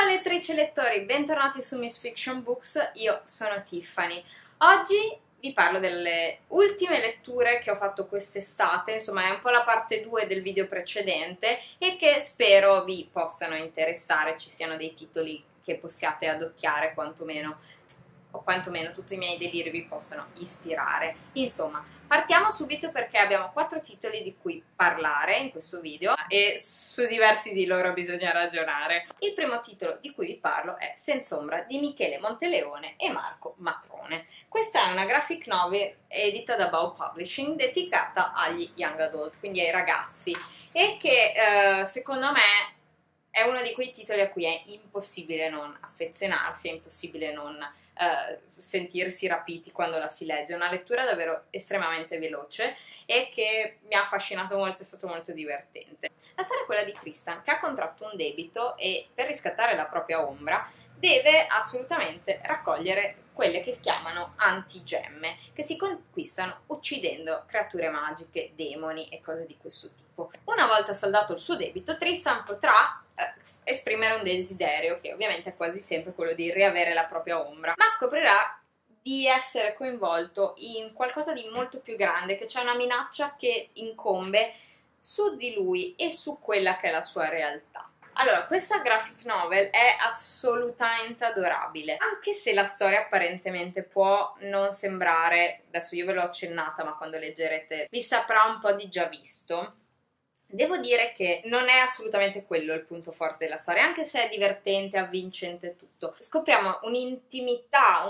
lettrici e lettori, bentornati su Miss Fiction Books, io sono Tiffany. Oggi vi parlo delle ultime letture che ho fatto quest'estate, insomma è un po' la parte 2 del video precedente e che spero vi possano interessare, ci siano dei titoli che possiate adocchiare quantomeno, o quantomeno tutti i miei deliri vi possano ispirare. Insomma, partiamo subito perché abbiamo 4 titoli di cui parlare in questo video e su diversi di loro bisogna ragionare. Il primo titolo di cui vi parlo è Senz'ombra di Michele Monteleone e Marco Matrone. Questa è una graphic novel edita da Bow Publishing dedicata agli young adult, quindi ai ragazzi, e che secondo me è uno di quei titoli a cui è impossibile non affezionarsi, è impossibile non sentirsi rapiti quando la si legge. È una lettura davvero estremamente veloce e che mi ha affascinato molto, è stato molto divertente. La storia è quella di Tristan, che ha contratto un debito e per riscattare la propria ombra deve assolutamente raccogliere quelle che si chiamano antigemme, che si conquistano uccidendo creature magiche, demoni e cose di questo tipo. Una volta saldato il suo debito, Tristan potrà esprimere un desiderio, che ovviamente è quasi sempre quello di riavere la propria ombra, ma scoprirà di essere coinvolto in qualcosa di molto più grande, che c'è una minaccia che incombe su di lui e su quella che è la sua realtà. Allora, questa graphic novel è assolutamente adorabile, anche se la storia apparentemente può non sembrare, adesso io ve l'ho accennata, ma quando leggerete vi saprà un po' di già visto. Devo dire che non è assolutamente quello il punto forte della storia, anche se è divertente, avvincente tutto. Scopriamo un'intimità,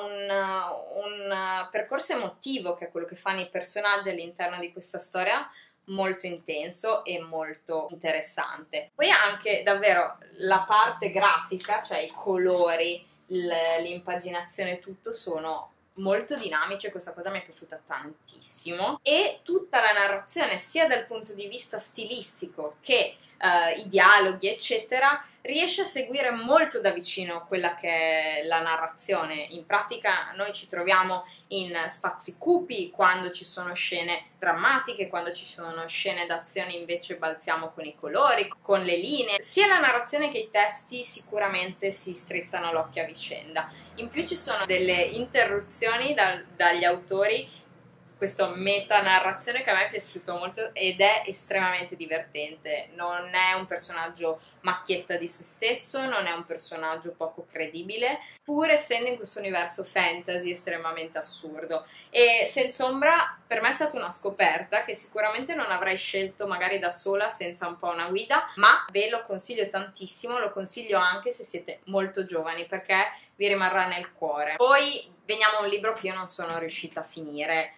un percorso emotivo, che è quello che fanno i personaggi all'interno di questa storia, molto intenso e molto interessante. Poi anche davvero la parte grafica, cioè i colori, l'impaginazione, tutto sono molto dinamici, questa cosa mi è piaciuta tantissimo, e tutta la narrazione sia dal punto di vista stilistico che i dialoghi eccetera riesce a seguire molto da vicino quella che è la narrazione. In pratica noi ci troviamo in spazi cupi quando ci sono scene drammatiche, quando ci sono scene d'azione invece balziamo con i colori, con le linee. Sia la narrazione che i testi sicuramente si strizzano l'occhio a vicenda. In più ci sono delle interruzioni dagli autori, questa metanarrazione che a me è piaciuto molto ed è estremamente divertente. Non è un personaggio macchietta di se stesso, non è un personaggio poco credibile, pur essendo in questo universo fantasy estremamente assurdo. E Senz'ombra per me è stata una scoperta che sicuramente non avrei scelto magari da sola senza un po' una guida, ma ve lo consiglio tantissimo, lo consiglio anche se siete molto giovani perché vi rimarrà nel cuore. Poi veniamo a un libro che io non sono riuscita a finire,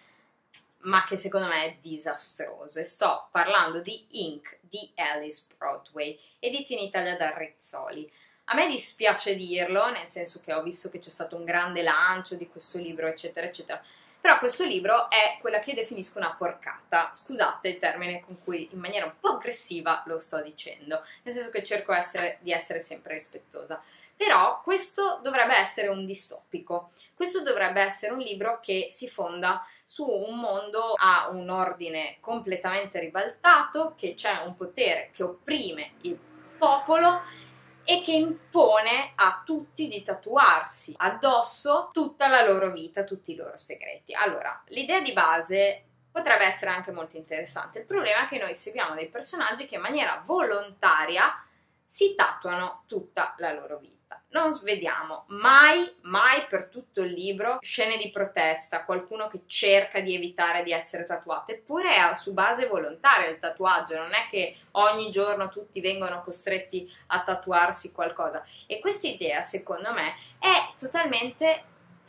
ma che secondo me è disastroso, e sto parlando di Ink di Alice Broadway, edito in Italia da Rizzoli. A me dispiace dirlo, nel senso che ho visto che c'è stato un grande lancio di questo libro eccetera eccetera, però questo libro è quella che io definisco una porcata, scusate il termine con cui in maniera un po' aggressiva lo sto dicendo, nel senso che cerco di essere sempre rispettosa. Però questo dovrebbe essere un distopico, questo dovrebbe essere un libro che si fonda su un mondo a un ordine completamente ribaltato, che c'è un potere che opprime il popolo e che impone a tutti di tatuarsi addosso tutta la loro vita, tutti i loro segreti. Allora, l'idea di base potrebbe essere anche molto interessante, il problema è che noi seguiamo dei personaggi che in maniera volontaria si tatuano tutta la loro vita. Non svediamo mai per tutto il libro scene di protesta, qualcuno che cerca di evitare di essere tatuato, eppure è su base volontaria il tatuaggio, non è che ogni giorno tutti vengono costretti a tatuarsi qualcosa. E questa idea, secondo me, è totalmente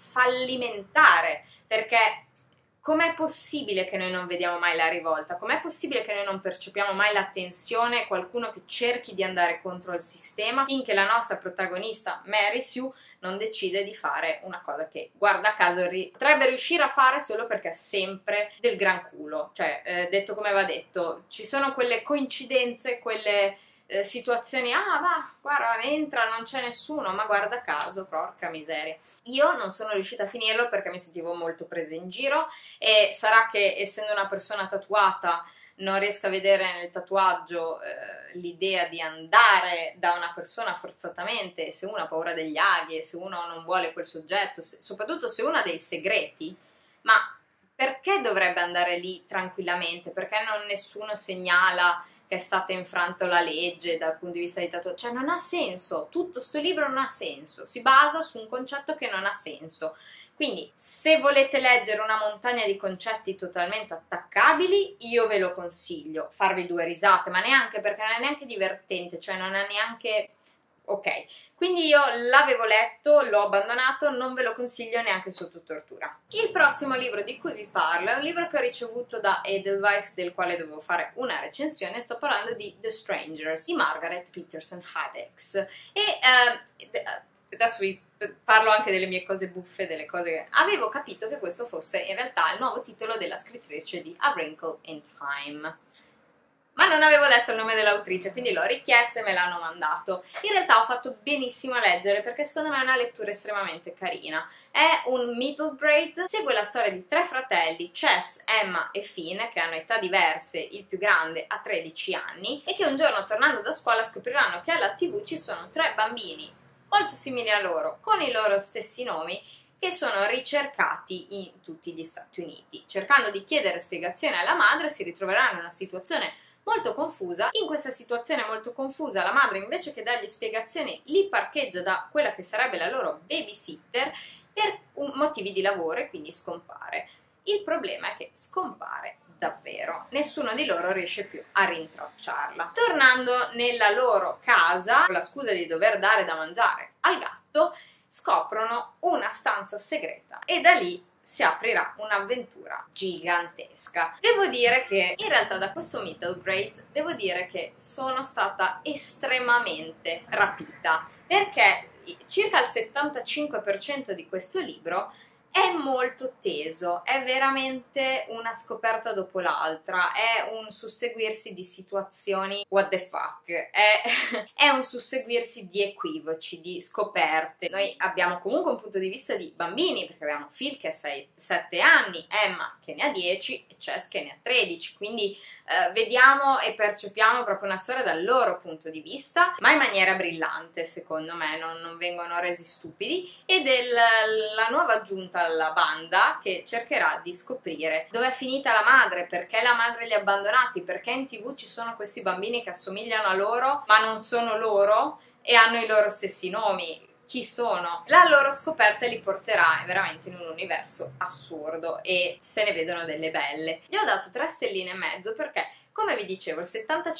fallimentare, perché com'è possibile che noi non vediamo mai la rivolta? Com'è possibile che noi non percepiamo mai la tensione, qualcuno che cerchi di andare contro il sistema, finché la nostra protagonista Mary Sue non decide di fare una cosa che, guarda caso, potrebbe riuscire a fare solo perché è sempre del gran culo. Cioè, detto come va detto, ci sono quelle coincidenze, quelle situazioni, ah va, guarda, entra, non c'è nessuno, ma guarda caso, porca miseria. Io non sono riuscita a finirlo perché mi sentivo molto presa in giro, e sarà che essendo una persona tatuata non riesco a vedere nel tatuaggio l'idea di andare da una persona forzatamente, se uno ha paura degli aghi, se uno non vuole quel soggetto, soprattutto se uno ha dei segreti, ma perché dovrebbe andare lì tranquillamente? Perché nessuno segnala che è stata infranta la legge dal punto di vista di tatuaggio? Cioè non ha senso, tutto sto libro non ha senso, si basa su un concetto che non ha senso. Quindi se volete leggere una montagna di concetti totalmente attaccabili, io ve lo consiglio, farvi due risate, ma neanche, perché non è neanche divertente, cioè non è neanche... Ok, quindi io l'avevo letto, l'ho abbandonato, non ve lo consiglio neanche sotto tortura. Il prossimo libro di cui vi parlo è un libro che ho ricevuto da Edelweiss, del quale dovevo fare una recensione. Sto parlando di The Strangers di Margaret Peterson Haddix. E adesso vi parlo anche delle mie cose buffe, delle cose che... Avevo capito che questo fosse in realtà il nuovo titolo della scrittrice di A Wrinkle in Time, ma non avevo letto il nome dell'autrice, quindi l'ho richiesto e me l'hanno mandato. In realtà ho fatto benissimo a leggere perché secondo me è una lettura estremamente carina. È un middle grade, segue la storia di tre fratelli, Chess, Emma e Finn, che hanno età diverse, il più grande ha 13 anni, e che un giorno tornando da scuola scopriranno che alla TV ci sono tre bambini molto simili a loro, con i loro stessi nomi, che sono ricercati in tutti gli Stati Uniti. Cercando di chiedere spiegazioni alla madre si ritroveranno in una situazione molto confusa. In questa situazione molto confusa la madre, invece che dargli spiegazioni, li parcheggia da quella che sarebbe la loro babysitter per motivi di lavoro, e quindi scompare. Il problema è che scompare davvero, nessuno di loro riesce più a rintracciarla. Tornando nella loro casa, con la scusa di dover dare da mangiare al gatto, scoprono una stanza segreta e da lì si aprirà un'avventura gigantesca. Devo dire che in realtà da questo middle grade devo dire che sono stata estremamente rapita, perché circa il 75% di questo libro è molto teso, è veramente una scoperta dopo l'altra, è un susseguirsi di situazioni what the fuck, è un susseguirsi di equivoci, di scoperte. Noi abbiamo comunque un punto di vista di bambini, perché abbiamo Phil che ha 7 anni, Emma che ne ha 10 e Chess che ne ha 13, quindi vediamo e percepiamo proprio una storia dal loro punto di vista, ma in maniera brillante, secondo me, non vengono resi stupidi, ed è la nuova aggiunta alla banda che cercherà di scoprire dove è finita la madre, perché la madre li ha abbandonati, perché in TV ci sono questi bambini che assomigliano a loro ma non sono loro e hanno i loro stessi nomi. Chi sono? La loro scoperta li porterà veramente in un universo assurdo e se ne vedono delle belle. Gli ho dato 3 stelline e mezzo perché, come vi dicevo, il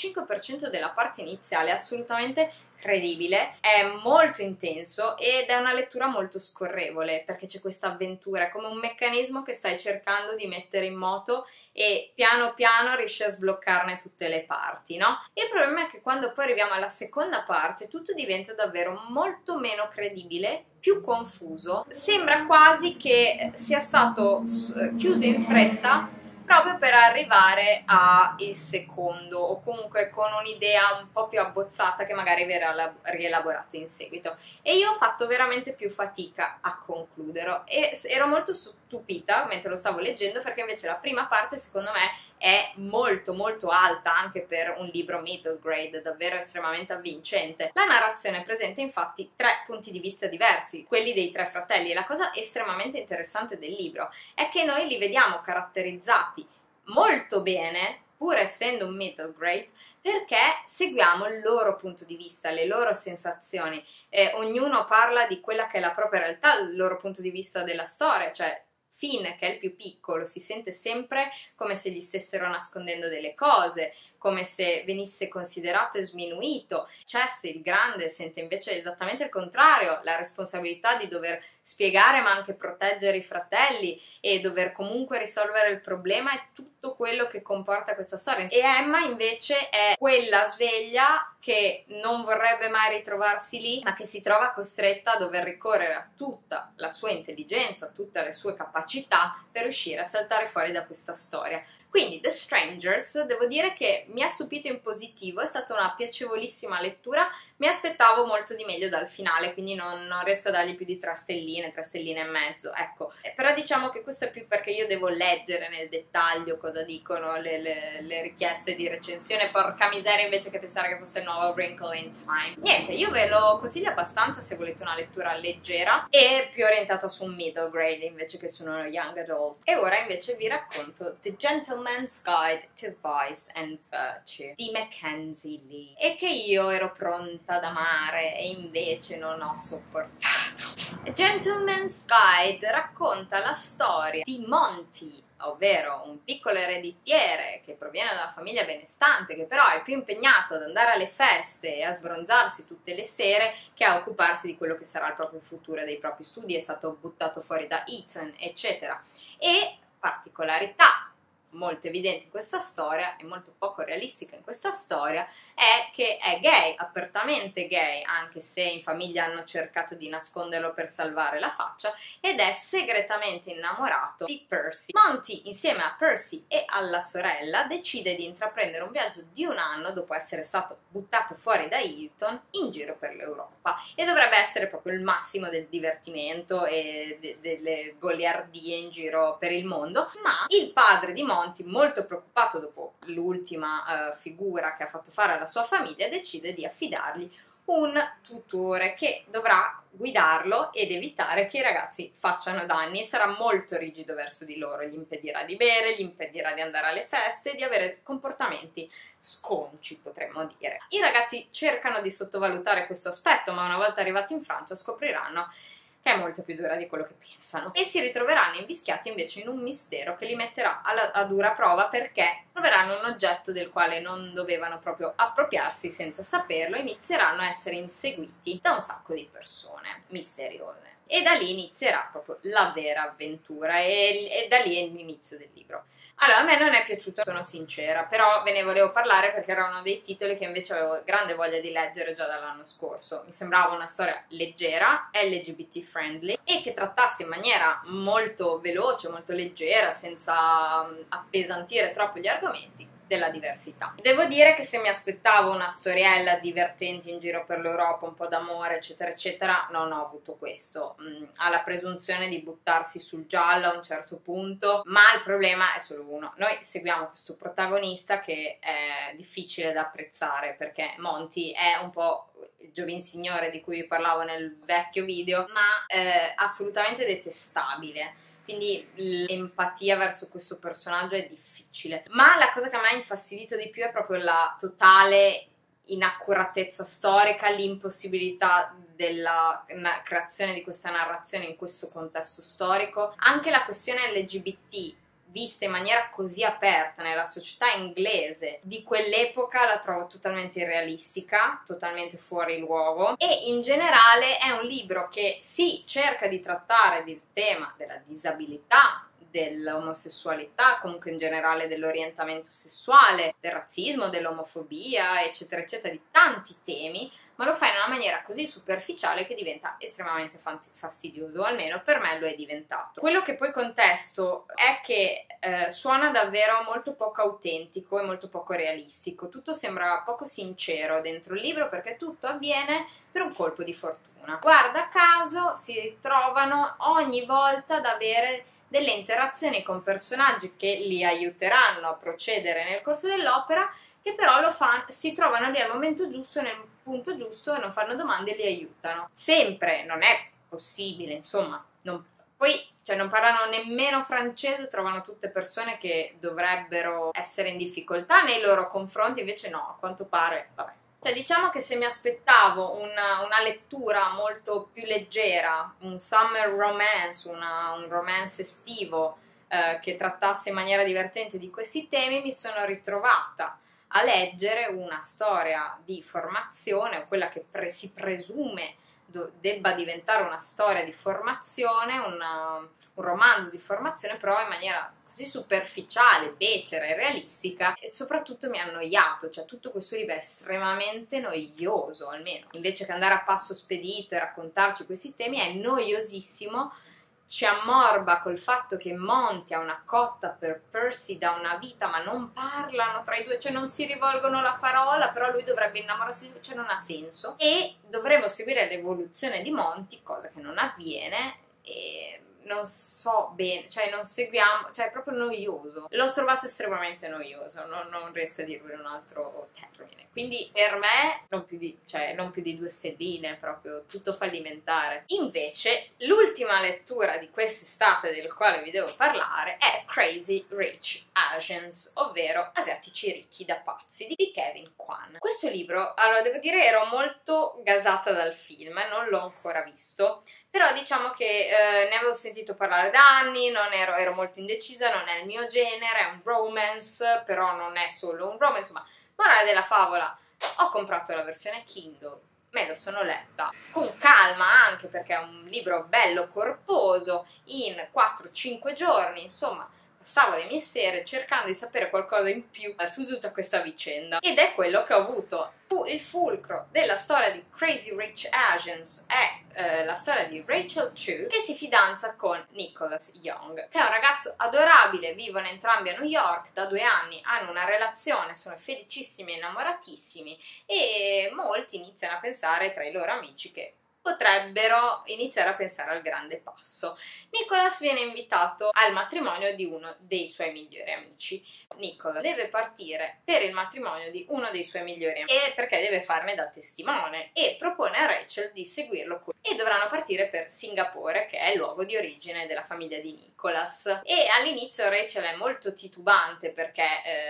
75% della parte iniziale è assolutamente credibile, è molto intenso ed è una lettura molto scorrevole, perché c'è questa avventura, è come un meccanismo che stai cercando di mettere in moto e piano piano riesci a sbloccarne tutte le parti, no? Il problema è che quando poi arriviamo alla seconda parte tutto diventa davvero molto meno credibile, più confuso, sembra quasi che sia stato chiuso in fretta proprio per arrivare al secondo, o comunque con un'idea un po' più abbozzata che magari verrà rielaborata in seguito. E io ho fatto veramente più fatica a concluderlo e ero molto stupita mentre lo stavo leggendo, perché invece la prima parte secondo me è molto molto alta anche per un libro middle grade, davvero estremamente avvincente. La narrazione presenta infatti 3 punti di vista diversi, quelli dei 3 fratelli, e la cosa estremamente interessante del libro è che noi li vediamo caratterizzati molto bene, pur essendo un middle grade, perché seguiamo il loro punto di vista, le loro sensazioni, ognuno parla di quella che è la propria realtà, il loro punto di vista della storia, cioè Finn, che è il più piccolo, si sente sempre come se gli stessero nascondendo delle cose, come se venisse considerato e sminuito. Chess, il grande, sente invece esattamente il contrario, la responsabilità di dover spiegare ma anche proteggere i fratelli e dover comunque risolvere il problema e tutto quello che comporta questa storia. E Emma invece è quella sveglia che non vorrebbe mai ritrovarsi lì, ma che si trova costretta a dover ricorrere a tutta la sua intelligenza, a tutte le sue capacità per riuscire a saltare fuori da questa storia. Quindi The Strangers, devo dire che mi ha stupito in positivo, è stata una piacevolissima lettura, mi aspettavo molto di meglio dal finale, quindi non riesco a dargli più di 3 stelline e mezzo, ecco. Però diciamo che questo è più perché io devo leggere nel dettaglio cosa dicono le richieste di recensione, porca miseria, invece che pensare che fosse il nuovo Wrinkle in Time. Niente, io ve lo consiglio abbastanza se volete una lettura leggera e più orientata su un middle grade invece che su uno young adult. E ora invece vi racconto The Gentleman's Guide to Vice and Virtue di Mackenzie Lee, e che io ero pronta ad amare e invece non ho sopportato. A Gentleman's Guide racconta la storia di Monty, ovvero un piccolo ereditiere che proviene da una famiglia benestante, che però è più impegnato ad andare alle feste e a sbronzarsi tutte le sere che a occuparsi di quello che sarà il proprio futuro e dei propri studi. È stato buttato fuori da Eton, eccetera. E particolarità molto evidente in questa storia e molto poco realistica in questa storia è che è gay, apertamente gay, anche se in famiglia hanno cercato di nasconderlo per salvare la faccia, ed è segretamente innamorato di Percy. Monty, insieme a Percy e alla sorella, decide di intraprendere un viaggio di un anno dopo essere stato buttato fuori da Eton in giro per l'Europa, e dovrebbe essere proprio il massimo del divertimento e delle goliardie in giro per il mondo. Ma il padre di Monty, molto preoccupato dopo l'ultima figura che ha fatto fare alla sua famiglia, decide di affidargli un tutore che dovrà guidarlo ed evitare che i ragazzi facciano danni, e sarà molto rigido verso di loro, gli impedirà di bere, gli impedirà di andare alle feste, di avere comportamenti sconci, potremmo dire. I ragazzi cercano di sottovalutare questo aspetto, ma una volta arrivati in Francia scopriranno che è molto più dura di quello che pensano, e si ritroveranno invischiati invece in un mistero che li metterà a dura prova, perché troveranno un oggetto del quale non dovevano proprio appropriarsi senza saperlo, e inizieranno a essere inseguiti da un sacco di persone misteriose. E da lì inizierà proprio la vera avventura, e da lì è l'inizio del libro. Allora, a me non è piaciuto, sono sincera, però ve ne volevo parlare perché era uno dei titoli che invece avevo grande voglia di leggere già dall'anno scorso. Mi sembrava una storia leggera, LGBT friendly, e che trattasse in maniera molto veloce, molto leggera, senza appesantire troppo gli argomenti, della diversità. Devo dire che se mi aspettavo una storiella divertente in giro per l'Europa, un po' d'amore eccetera eccetera, non ho avuto questo. Ha la presunzione di buttarsi sul giallo a un certo punto, ma il problema è solo uno: noi seguiamo questo protagonista che è difficile da apprezzare, perché Monty è un po' il giovinsignore di cui vi parlavo nel vecchio video, ma assolutamente detestabile. Quindi l'empatia verso questo personaggio è difficile. Ma la cosa che a me ha infastidito di più è proprio la totale inaccuratezza storica, l'impossibilità della creazione di questa narrazione in questo contesto storico. Anche la questione LGBT vista in maniera così aperta nella società inglese di quell'epoca la trovo totalmente irrealistica, totalmente fuori luogo, e in generale è un libro che sì, cerca di trattare il tema della disabilità, dell'omosessualità, comunque in generale dell'orientamento sessuale, del razzismo, dell'omofobia, eccetera eccetera, di tanti temi, ma lo fa in una maniera così superficiale che diventa estremamente fastidioso, o almeno per me lo è diventato. Quello che poi contesto è che suona davvero molto poco autentico e molto poco realistico. Tutto sembra poco sincero dentro il libro, perché tutto avviene per un colpo di fortuna. Guarda caso si ritrovano ogni volta ad avere delle interazioni con personaggi che li aiuteranno a procedere nel corso dell'opera, che però si trovano lì al momento giusto, nel punto giusto, e non fanno domande e li aiutano. Sempre non è possibile, insomma, poi non parlano nemmeno francese, trovano tutte persone che dovrebbero essere in difficoltà nei loro confronti, invece no, a quanto pare, vabbè. Diciamo che se mi aspettavo una lettura molto più leggera, un summer romance, un romance estivo che trattasse in maniera divertente di questi temi, mi sono ritrovata a leggere una storia di formazione, o quella che si presume debba diventare una storia di formazione, un romanzo di formazione, però in maniera così superficiale, becera e realistica, e soprattutto mi ha annoiato. Tutto questo libro è estremamente noioso, almeno invece che andare a passo spedito e raccontarci questi temi è noiosissimo, ci ammorba col fatto che Monty ha una cotta per Percy da una vita, ma non parlano tra i due, cioè non si rivolgono la parola, però lui dovrebbe innamorarsi, cioè non ha senso. E dovremo seguire l'evoluzione di Monty, cosa che non avviene, e non so bene, cioè non seguiamo, cioè è proprio noioso. L'ho trovato estremamente noioso, non riesco a dirlo in un altro termine. Quindi per me non più di 2 stelline, proprio tutto fallimentare. Invece l'ultima lettura di quest'estate del quale vi devo parlare è Crazy Rich Asians, ovvero Asiatici ricchi da pazzi, di Kevin Kwan. Questo libro, allora devo dire, ero molto gasata dal film, non l'ho ancora visto, però diciamo che ne avevo sentito parlare da anni, ero molto indecisa, non è il mio genere, è un romance, però non è solo un romance, insomma, morale della favola, ho comprato la versione Kindle, me lo sono letta con calma, anche perché è un libro bello corposo, in 4-5 giorni, insomma, passavo le mie sere cercando di sapere qualcosa in più su tutta questa vicenda, ed è quello che ho avuto. Il fulcro della storia di Crazy Rich Asians è la storia di Rachel Chu, che si fidanza con Nicholas Young, che è un ragazzo adorabile, vivono entrambi a New York da 2 anni, hanno una relazione, sono felicissimi e innamoratissimi, e molti iniziano a pensare tra i loro amici che potrebbero iniziare a pensare al grande passo. Nicholas viene invitato al matrimonio di uno dei suoi migliori amici. Nicholas deve partire per il matrimonio di uno dei suoi migliori amici, e perché deve farne da testimone, e propone a Rachel di seguirlo e dovranno partire per Singapore, che è il luogo di origine della famiglia di Nicholas. E all'inizio Rachel è molto titubante perché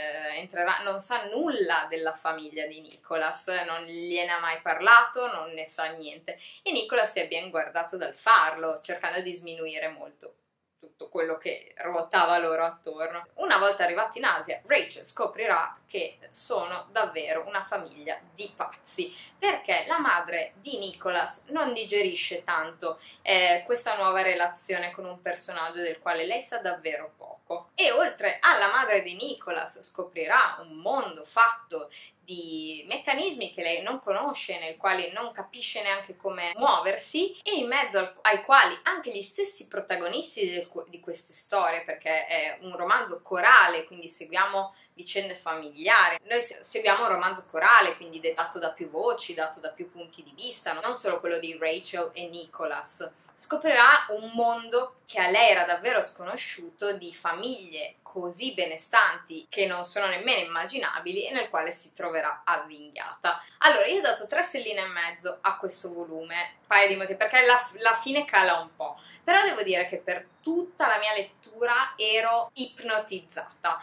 non sa nulla della famiglia di Nicholas, non gliene ha mai parlato, non ne sa niente, e Nicholas è ben guardato dal farlo, cercando di sminuire molto tutto quello che ruotava loro attorno. Una volta arrivati in Asia, Rachel scoprirà che sono davvero una famiglia di pazzi, perché la madre di Nicholas non digerisce tanto questa nuova relazione con un personaggio del quale lei sa davvero poco. E oltre alla madre di Nicholas scoprirà un mondo fatto di meccanismi che lei non conosce, nel quale non capisce neanche come muoversi, e in mezzo ai quali anche gli stessi protagonisti di queste storie, perché è un romanzo corale, quindi seguiamo vicende familiari. Noi seguiamo un romanzo corale, quindi dato da più voci, dato da più punti di vista, non solo quello di Rachel e Nicholas. Scoprirà un mondo che a lei era davvero sconosciuto, di famiglie così benestanti che non sono nemmeno immaginabili, e nel quale si troverà avvinghiata. Allora, io ho dato 3 stelline e mezzo a questo volume, un paio di motivi, perché la fine cala un po', però devo dire che per tutta la mia lettura ero ipnotizzata.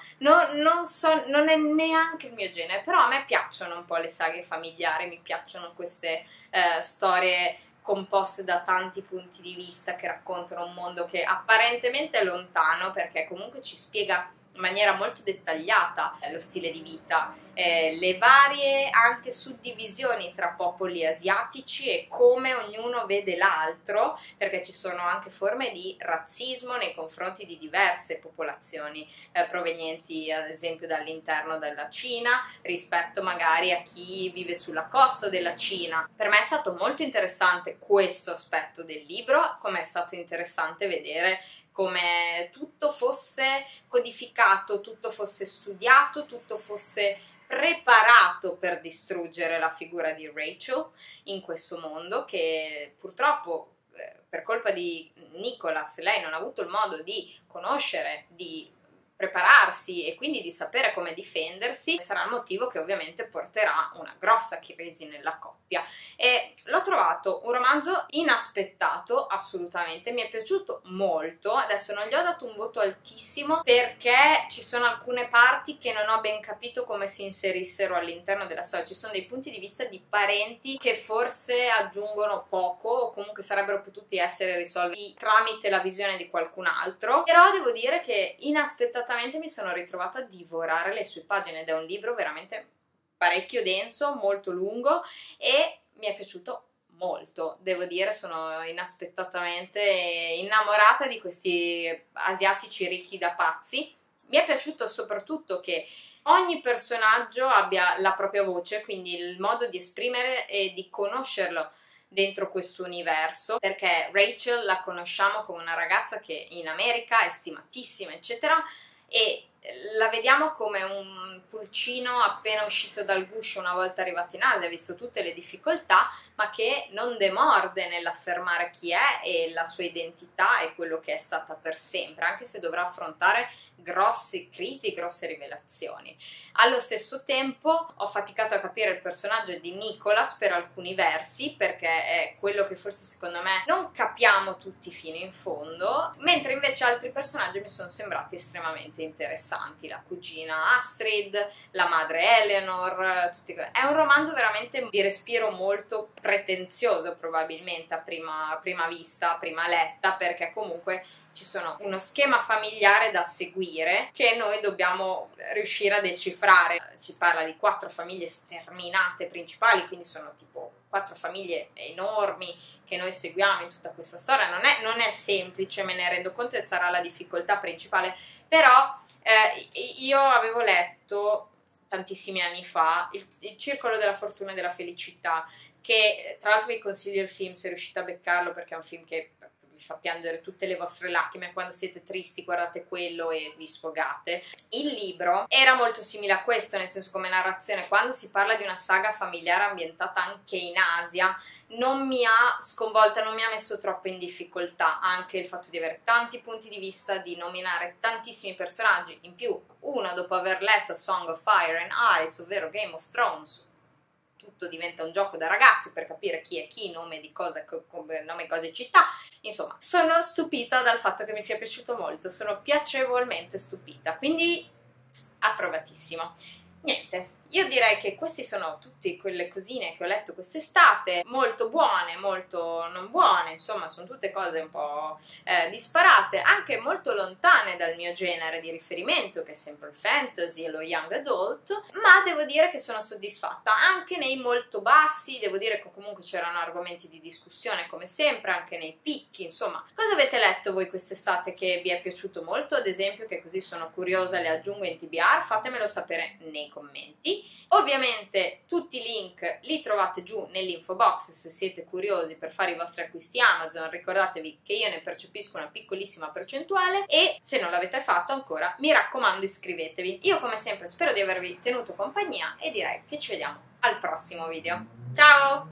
Non è neanche il mio genere, però a me piacciono un po' le saghe familiari, mi piacciono queste storie composte da tanti punti di vista che raccontano un mondo che apparentemente è lontano, perché comunque ci spiega in maniera molto dettagliata lo stile di vita, le varie anche suddivisioni tra popoli asiatici e come ognuno vede l'altro, perché ci sono anche forme di razzismo nei confronti di diverse popolazioni provenienti ad esempio dall'interno della Cina rispetto magari a chi vive sulla costa della Cina. Per me è stato molto interessante questo aspetto del libro, come è stato interessante vedere come tutto fosse codificato, tutto fosse studiato, tutto fosse preparato per distruggere la figura di Rachel in questo mondo, che purtroppo per colpa di Nicholas lei non ha avuto il modo di conoscere, di prepararsi e quindi di sapere come difendersi. Sarà il motivo che ovviamente porterà una grossa crisi nella coppia, e l'ho trovato un romanzo inaspettato, assolutamente, mi è piaciuto molto. Adesso non gli ho dato un voto altissimo perché ci sono alcune parti che non ho ben capito come si inserissero all'interno della storia, ci sono dei punti di vista di parenti che forse aggiungono poco o comunque sarebbero potuti essere risolti tramite la visione di qualcun altro, però devo dire che inaspettatamente mi sono ritrovata a divorare le sue pagine, ed è un libro veramente parecchio denso, molto lungo, e mi è piaciuto molto, devo dire. Sono inaspettatamente innamorata di questi asiatici ricchi da pazzi. Mi è piaciuto soprattutto che ogni personaggio abbia la propria voce, quindi il modo di esprimere e di conoscerlo dentro questo universo, perché Rachel la conosciamo come una ragazza che in America è stimatissima, eccetera, e la vediamo come un pulcino appena uscito dal guscio una volta arrivato in Asia, ha visto tutte le difficoltà, ma che non demorde nell'affermare chi è e la sua identità e quello che è stata per sempre, anche se dovrà affrontare grosse crisi, grosse rivelazioni. Allo stesso tempo ho faticato a capire il personaggio di Nicholas per alcuni versi, perché è quello che forse secondo me non capiamo tutti fino in fondo, mentre invece altri personaggi mi sono sembrati estremamente interessanti. La cugina Astrid, la madre Eleanor, è un romanzo veramente di respiro molto pretenzioso probabilmente a prima vista, a prima letta, perché comunque ci sono uno schema familiare da seguire che noi dobbiamo riuscire a decifrare. Si parla di 4 famiglie sterminate principali, quindi sono tipo 4 famiglie enormi che noi seguiamo in tutta questa storia. Non è semplice, me ne rendo conto, e sarà la difficoltà principale, però io avevo letto tantissimi anni fa il Circolo della Fortuna e della Felicità, che tra l'altro vi consiglio il film se riuscite a beccarlo, perché è un film che vi fa piangere tutte le vostre lacrime. Quando siete tristi guardate quello e vi sfogate. Il libro era molto simile a questo, nel senso, come narrazione, quando si parla di una saga familiare ambientata anche in Asia, non mi ha sconvolta, non mi ha messo troppo in difficoltà, anche il fatto di avere tanti punti di vista, di nominare tantissimi personaggi, in più uno dopo aver letto Song of Fire and Ice, ovvero Game of Thrones, tutto diventa un gioco da ragazzi per capire chi è chi, nome di cosa, nome cose e città. Insomma, sono stupita dal fatto che mi sia piaciuto molto, sono piacevolmente stupita, quindi approvatissimo. Niente, io direi che queste sono tutte quelle cosine che ho letto quest'estate, molto buone, molto non buone, insomma sono tutte cose un po' disparate, anche molto lontane dal mio genere di riferimento, che è sempre il fantasy e lo young adult, ma devo dire che sono soddisfatta, anche nei molto bassi. Devo dire che comunque c'erano argomenti di discussione come sempre, anche nei picchi. Insomma, cosa avete letto voi quest'estate che vi è piaciuto molto, ad esempio, che così sono curiosa, le aggiungo in TBR, fatemelo sapere nei commenti. Ovviamente tutti i link li trovate giù nell'info box se siete curiosi per fare i vostri acquisti Amazon. Ricordatevi che io ne percepisco una piccolissima percentuale, e se non l'avete fatto ancora, mi raccomando, iscrivetevi. Io come sempre spero di avervi tenuto compagnia e direi che ci vediamo al prossimo video. Ciao!